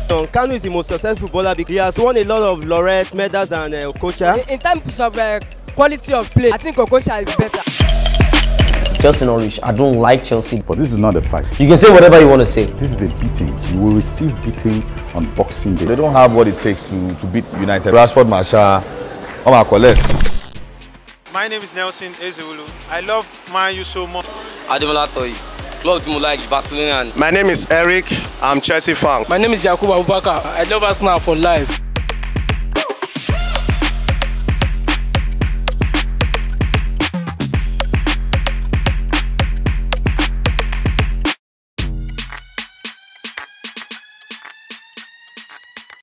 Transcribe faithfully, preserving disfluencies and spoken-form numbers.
Kanu is the most successful footballer because he has won a lot of laurels, medals than uh, Okocha. In, in terms of uh, quality of play, I think Okocha is better. Chelsea Norwich, I don't like Chelsea. But this is not a fight. You can say whatever you want to say. This is a beating. You will receive beating on Boxing Day. They don't have what it takes to, to beat United. Rashford, Masha, Omar Collette. My name is Nelson Ezewulu. I love Man U so much. Ademola Toyi. Club team like Barcelona. My name is Eric. I'm Chelsea fan. My name is Yakubu Abubakar. I love Arsenal for life.